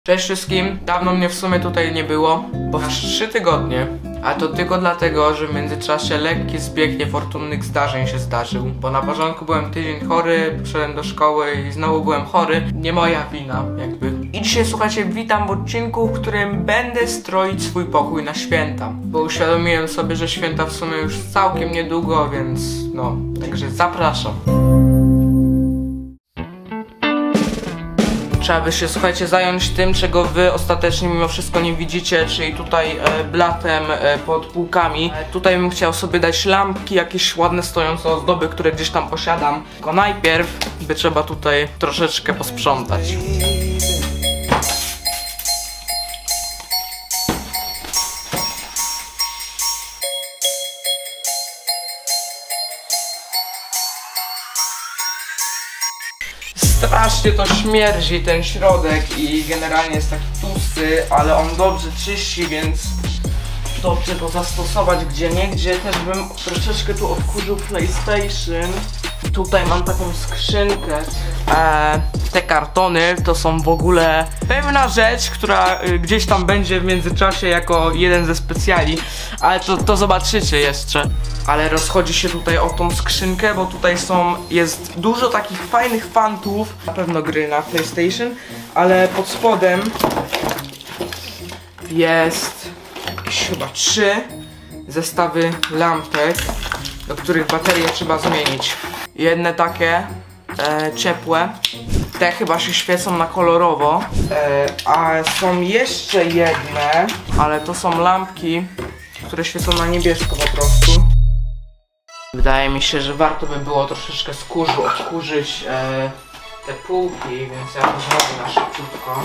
Cześć wszystkim, dawno mnie w sumie tutaj nie było, bo w 3 tygodnie. A to tylko dlatego, że w międzyczasie lekki zbieg niefortunnych zdarzeń się zdarzył. Bo na początku byłem tydzień chory, poszedłem do szkoły i znowu byłem chory. Nie moja wina, jakby. I dzisiaj, słuchajcie, witam w odcinku, w którym będę stroić swój pokój na święta. Bo uświadomiłem sobie, że święta w sumie już całkiem niedługo, więc no, także zapraszam. Trzeba by się, słuchajcie, zająć tym, czego wy ostatecznie mimo wszystko nie widzicie, czyli tutaj blatem pod półkami. Tutaj bym chciał sobie dać lampki, jakieś ładne stojące ozdoby, które gdzieś tam posiadam. Tylko najpierw by trzeba tutaj troszeczkę posprzątać. Strasznie to śmierdzi ten środek i generalnie jest taki tłusty, ale on dobrze czyści, więc dobrze go zastosować gdzieniegdzie. Też bym troszeczkę tu odkurzył PlayStation. Tutaj mam taką skrzynkę. Te kartony to są w ogóle pewna rzecz, która gdzieś tam będzie w międzyczasie jako jeden ze specjali, ale to zobaczycie jeszcze. Ale rozchodzi się tutaj o tą skrzynkę, bo tutaj jest dużo takich fajnych fantów. Na pewno gry na PlayStation, ale pod spodem jest jakieś chyba 3 zestawy lampek, do których baterie trzeba zmienić. Jedne takie ciepłe, te chyba się świecą na kolorowo, a są jeszcze jedne, ale to są lampki, które świecą na niebiesko po prostu. Wydaje mi się, że warto by było troszeczkę z kurzu odkurzyć te półki, więc ja to zrobię na szybciutko.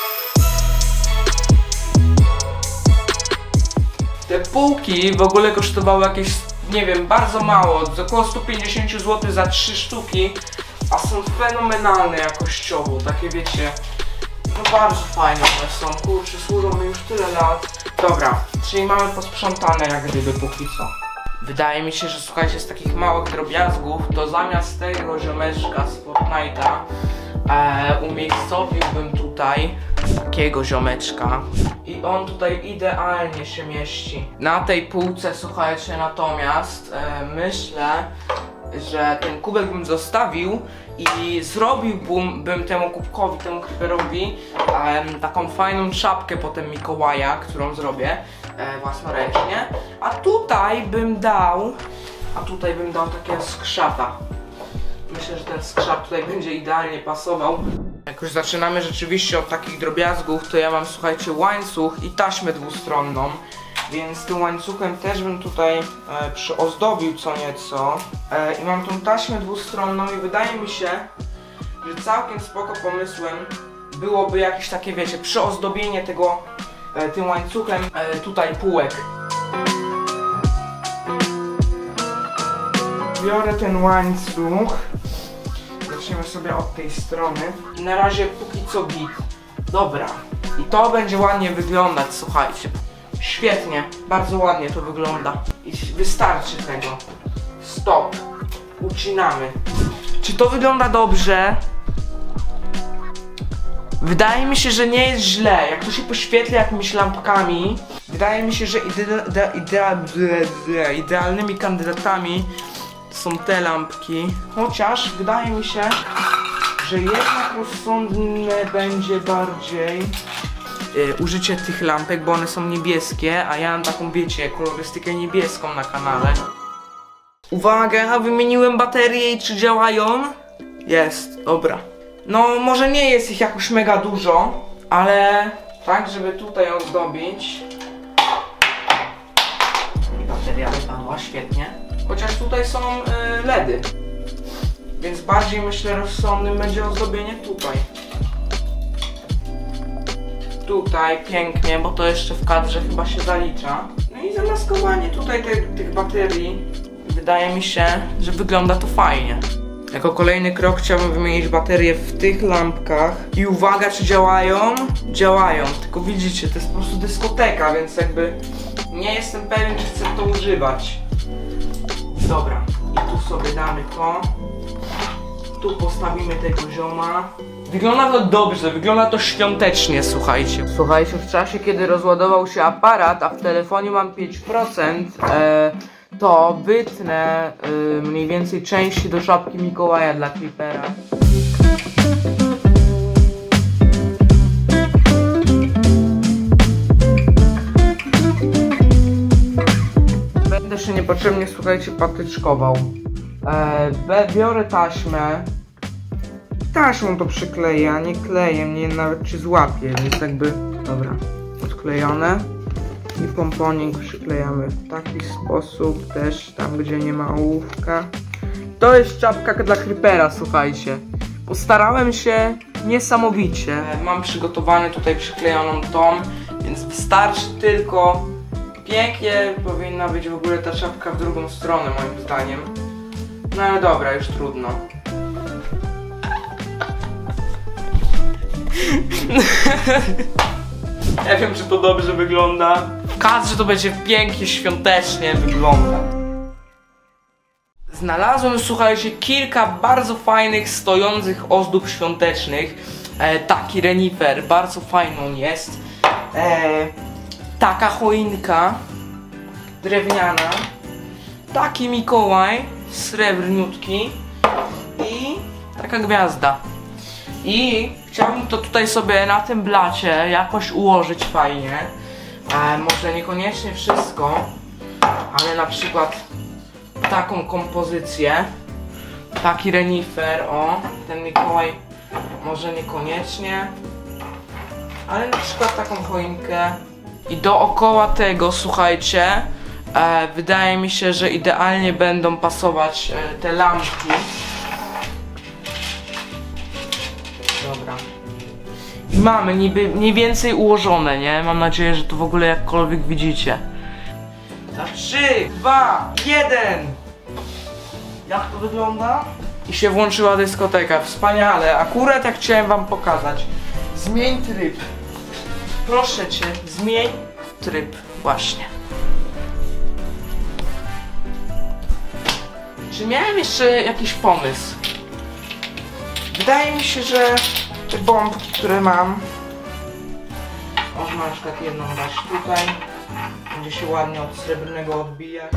Te półki w ogóle kosztowały jakieś, nie wiem, bardzo mało, około 150 zł za 3 sztuki, a są fenomenalne jakościowo, takie wiecie, no bardzo fajne one są, kurczę, służą mi już tyle lat. Dobra, czyli mamy posprzątane jak gdyby póki co. Wydaje mi się, że słuchajcie, z takich małych drobiazgów, to zamiast tego ziomeczka z Fortnite'a umiejscowiłbym tutaj takiego ziomeczka i on tutaj idealnie się mieści. Na tej półce, słuchajcie, natomiast myślę, że ten kubek bym zostawił i zrobiłbym temu kubkowi, temu creeperowi taką fajną czapkę potem Mikołaja, którą zrobię własnoręcznie, a tutaj bym dał takiego skrzata. Myślę, że ten skrzat tutaj będzie idealnie pasował. Jak już zaczynamy rzeczywiście od takich drobiazgów, to ja mam, słuchajcie, łańcuch i taśmę dwustronną, więc tym łańcuchem też bym tutaj przyozdobił co nieco. I mam tą taśmę dwustronną i wydaje mi się, że całkiem spoko pomysłem byłoby jakieś takie, wiecie, przyozdobienie tego tym łańcuchem tutaj półek. Biorę ten łańcuch, zaczniemy sobie od tej strony i na razie póki co git. Dobra, i to będzie ładnie wyglądać, słuchajcie. Świetnie, bardzo ładnie to wygląda i wystarczy tego. Stop, ucinamy. Czy to wygląda dobrze? Wydaje mi się, że nie jest źle. Jak to się poświetla jakimiś lampkami, wydaje mi się, że idealnymi kandydatami są te lampki. Chociaż wydaje mi się, że jednak rozsądne będzie bardziej użycie tych lampek, bo one są niebieskie, a ja mam taką, wiecie, kolorystykę niebieską na kanale. Uwaga, wymieniłem baterie i czy działają? Jest, dobra. No, może nie jest ich jakoś mega dużo, ale tak, żeby tutaj ozdobić. I bateria wypadła, świetnie. Chociaż tutaj są LEDy, więc bardziej, myślę, rozsądnym będzie ozdobienie tutaj. Tutaj pięknie, bo to jeszcze w kadrze chyba się zalicza. No i zamaskowanie tutaj tych baterii, wydaje mi się, że wygląda to fajnie. Jako kolejny krok chciałbym wymienić baterie w tych lampkach. I uwaga, czy działają? Działają, tylko widzicie, to jest po prostu dyskoteka, więc jakby nie jestem pewien, czy chcę to używać. Dobra, i tu sobie damy to. Tu postawimy tego zioma. Wygląda to dobrze, wygląda to świątecznie, słuchajcie. Słuchajcie, w czasie kiedy rozładował się aparat, a w telefonie mam 5%, to wytnę mniej więcej części do czapki Mikołaja dla Creepera. Będę się niepotrzebnie, słuchajcie, patyczkował. Biorę taśmę. Taśmą to przykleję, a nie klejem, nie wiem nawet czy złapię, więc jakby, dobra, odklejone. I pomponik przyklejamy w taki sposób, też tam gdzie nie ma ołówka. To jest czapka dla Creepera, słuchajcie. Postarałem się niesamowicie. Mam przygotowany tutaj przyklejoną tą, więc wystarczy tylko. Pięknie powinna być w ogóle ta czapka w drugą stronę, moim zdaniem. No ale dobra, już trudno. Ja wiem, że to dobrze wygląda. W kadrze to będzie pięknie, świątecznie wygląda. Znalazłem, słuchajcie, kilka bardzo fajnych, stojących ozdób świątecznych. Taki renifer, bardzo fajną jest. Taka choinka drewniana. Taki Mikołaj, srebrniutki. I taka gwiazda. I chciałbym to tutaj sobie na tym blacie jakoś ułożyć fajnie. Może niekoniecznie wszystko, ale na przykład taką kompozycję. Taki renifer, o, ten Mikołaj może niekoniecznie, ale na przykład taką choinkę. I dookoła tego, słuchajcie, wydaje mi się, że idealnie będą pasować te lampki. Dobra. I mamy niby mniej więcej ułożone, nie? Mam nadzieję, że to w ogóle jakkolwiek widzicie. Za 3, 2, 1! Jak to wygląda? I się włączyła dyskoteka. Wspaniale. Akurat jak chciałem wam pokazać. Zmień tryb. Proszę cię, zmień tryb. Właśnie. Czy miałem jeszcze jakiś pomysł? Wydaje mi się, że te bombki, które mam, można na przykład jedną dać tutaj, będzie się ładnie od srebrnego odbijać.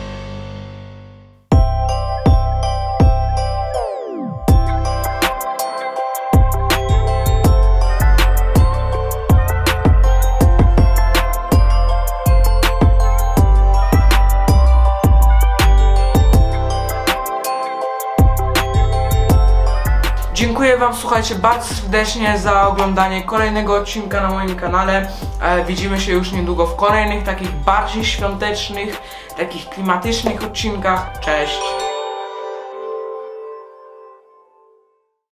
Dziękuję wam, słuchajcie, bardzo serdecznie za oglądanie kolejnego odcinka na moim kanale. Widzimy się już niedługo w kolejnych takich bardziej świątecznych, takich klimatycznych odcinkach. Cześć!